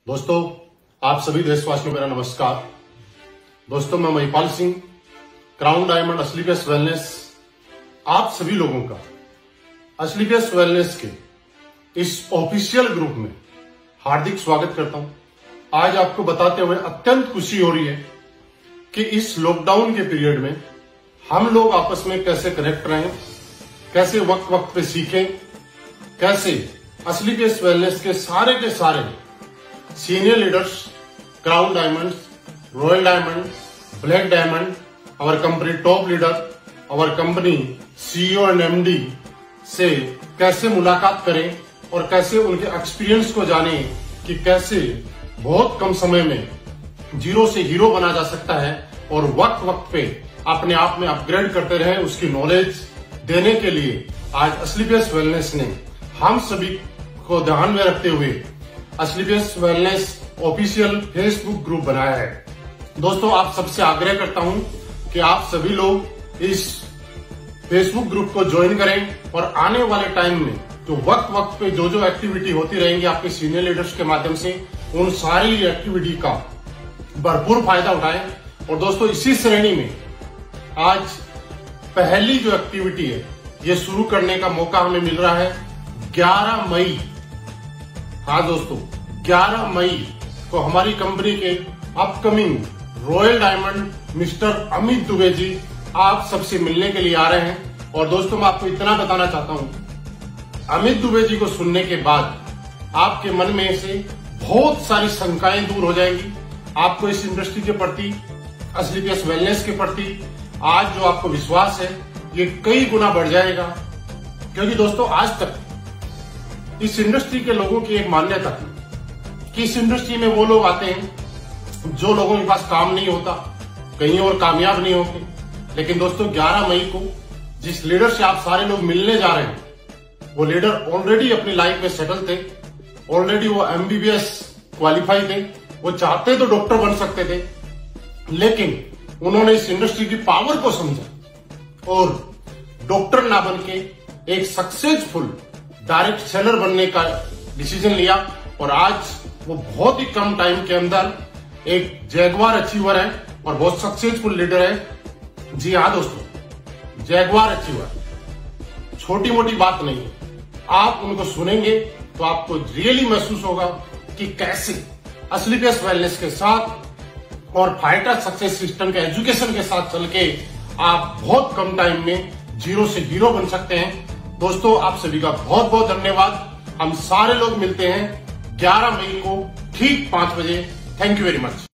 दोस्तों, आप सभी देशवासियों को मेरा नमस्कार। दोस्तों, मैं Mahipal Singh, crown diamond Asclepius wellness, आप सभी लोगों का असलीपियस वेलनेस के इस ऑफिशियल ग्रुप में हार्दिक स्वागत करता हूं। आज आपको बताते हुए अत्यंत खुशी हो रही है कि इस लॉकडाउन के पीरियड में हम लोग आपस में कैसे कनेक्ट रहें, कैसे वक्त वक्त पे सीखें, कैसे असलीपियस वेलनेस के सारे senior leaders, crown diamond, royal diamond, black diamond, our company top leader, our company CEO and MD से कैसे मुलाकात करें और कैसे उनके एक्सपीरियंस को जाने कि कैसे बहुत कम समय में जीरो से हीरो बना जा सकता है और वक्त वक्त पे अपने आप में अपग्रेड करते रहे, उसकी नॉलेज देने के लिए आज असलीपियस वेलनेस ने हम सभी को ध्यान में रखते हुए Asclepius wellness official Facebook group बनाया है। दोस्तों, आप सबसे आग्रह करता हूं कि आप सभी लोग इस फेसबुक ग्रुप को ज्वाइन करें और आने वाले टाइम में जो वक्त वक्त पे जो एक्टिविटी होती रहेंगी आपके सीनियर लीडर्स के माध्यम से, उन सारी एक्टिविटी का भरपूर फायदा उठाएं। और दोस्तों, इसी श्रेणी में आज पहली जो एक्टिविटी है ये शुरू करने का मौका हमें मिल रहा है 11 मई। हाँ दोस्तों, 11 मई को हमारी कंपनी के upcoming royal diamond mister Amit Dubey ji आप सबसे मिलने के लिए आ रहे हैं। और दोस्तों, मैं आपको इतना बताना चाहता हूं, अमित दुबे जी को सुनने के बाद आपके मन में से बहुत सारी शंकाएं दूर हो जाएंगी। आपको इस इंडस्ट्री के प्रति, असलीपियस वेलनेस के प्रति आज जो आपको विश्वास है ये कई गुना बढ़ जाएगा। क्योंकि दोस्तों, आज तक इस इंडस्ट्री के लोगों की एक मान्यता थी कि इस इंडस्ट्री में वो लोग आते हैं जो लोगों के पास काम नहीं होता, कहीं और कामयाब नहीं होते। लेकिन दोस्तों, 11 मई को जिस लीडर से आप सारे लोग मिलने जा रहे हैं वो लीडर ऑलरेडी अपनी लाइफ में सेटल थे, ऑलरेडी वो एमबीबीएस क्वालिफाई थे, वो चाहते तो डॉक्टर बन सकते थे, लेकिन उन्होंने इस इंडस्ट्री की पावर को समझा और डॉक्टर ना बन के एक सक्सेसफुल डायरेक्ट सेलर बनने का डिसीजन लिया। और आज वो बहुत ही कम टाइम के अंदर एक जैगवार अचीवर है और बहुत सक्सेसफुल लीडर है। जी हाँ दोस्तों, जैगवार अचीवर छोटी मोटी बात नहीं है। आप उनको सुनेंगे तो आपको रियली महसूस होगा कि कैसे असलीपियस वेलनेस के साथ और फाइटर सक्सेस सिस्टम के एजुकेशन के साथ चल के आप बहुत कम टाइम में जीरो से हीरो बन सकते हैं। दोस्तों, आप सभी का बहुत बहुत धन्यवाद। हम सारे लोग मिलते हैं 11 मई को ठीक 5 बजे। Thank you very much.